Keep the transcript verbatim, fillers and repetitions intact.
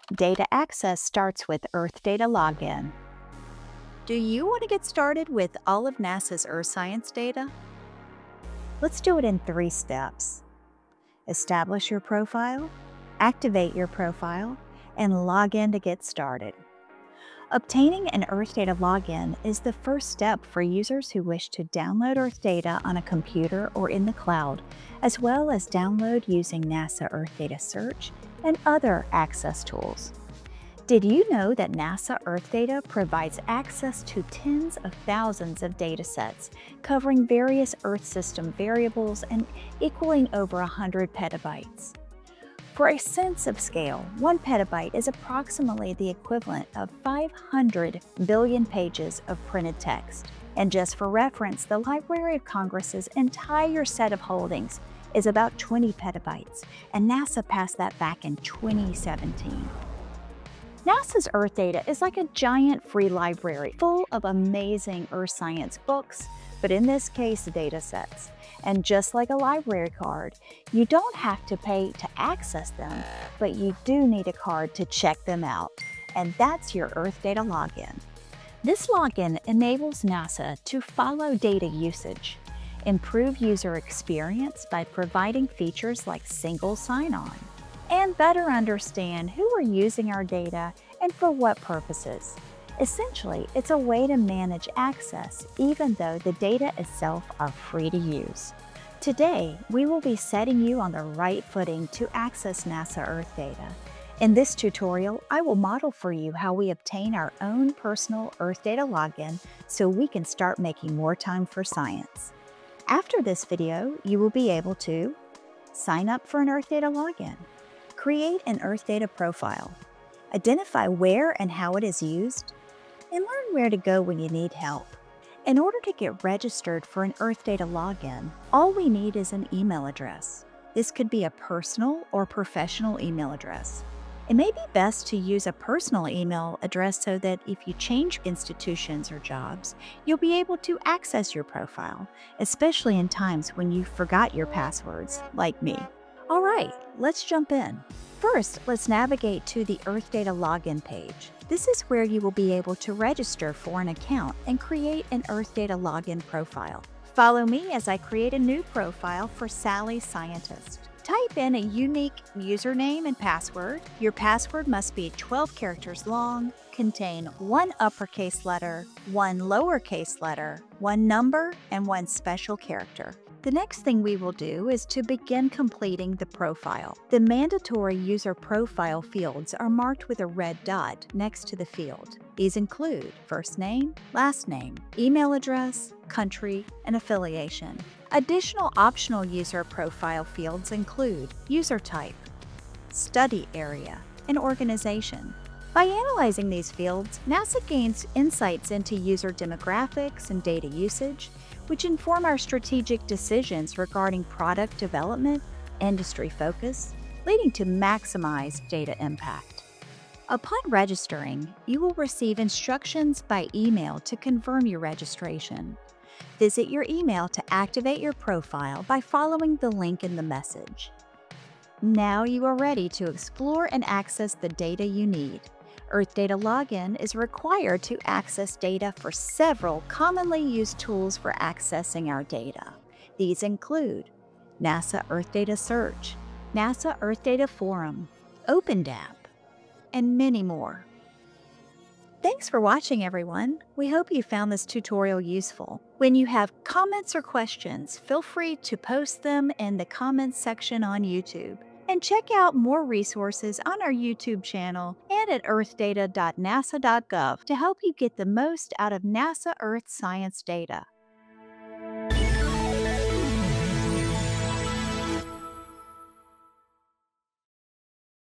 Data access starts with Earthdata login. Do you want to get started with all of NASA's Earth science data? Let's do it in three steps. Establish your profile, activate your profile, and log in to get started. Obtaining an Earthdata login is the first step for users who wish to download Earthdata on a computer or in the cloud, as well as download using NASA Earthdata Search and other access tools. Did you know that NASA Earthdata provides access to tens of thousands of datasets covering various Earth system variables and equaling over one hundred petabytes? For a sense of scale, one petabyte is approximately the equivalent of five hundred billion pages of printed text. And just for reference, the Library of Congress's entire set of holdings is about twenty petabytes, and NASA passed that back in twenty seventeen. NASA's Earthdata is like a giant free library full of amazing Earth science books, but in this case, data sets. And just like a library card, you don't have to pay to access them, but you do need a card to check them out. And that's your Earthdata login. This login enables NASA to follow data usage, improve user experience by providing features like single sign-on, and better understand who are using our data and for what purposes. Essentially, it's a way to manage access even though the data itself are free to use. Today, we will be setting you on the right footing to access NASA Earthdata. In this tutorial, I will model for you how we obtain our own personal Earthdata login so we can start making more time for science. After this video, you will be able to sign up for an Earthdata login, create an Earthdata profile, identify where and how it is used, and learn where to go when you need help. In order to get registered for an Earthdata login, all we need is an email address. This could be a personal or professional email address. It may be best to use a personal email address so that if you change institutions or jobs, you'll be able to access your profile, especially in times when you forgot your passwords, like me. All right, let's jump in. First, let's navigate to the Earthdata login page. This is where you will be able to register for an account and create an Earthdata login profile. Follow me as I create a new profile for Sally Scientist. Type in a unique username and password. Your password must be twelve characters long, contain one uppercase letter, one lowercase letter, one number, and one special character. The next thing we will do is to begin completing the profile. The mandatory user profile fields are marked with a red dot next to the field. These include first name, last name, email address, country, and affiliation. Additional optional user profile fields include user type, study area, and organization. By analyzing these fields, NASA gains insights into user demographics and data usage, which inform our strategic decisions regarding product development, industry focus, leading to maximized data impact. Upon registering, you will receive instructions by email to confirm your registration. Visit your email to activate your profile by following the link in the message. Now you are ready to explore and access the data you need. Earthdata login is required to access data for several commonly used tools for accessing our data. These include NASA Earthdata Search, NASA Earthdata Forum, OpenDAP, and many more. Thanks for watching, everyone. We hope you found this tutorial useful. When you have comments or questions, feel free to post them in the comments section on YouTube. And check out more resources on our YouTube channel and at earthdata dot nasa dot gov to help you get the most out of NASA Earth science data.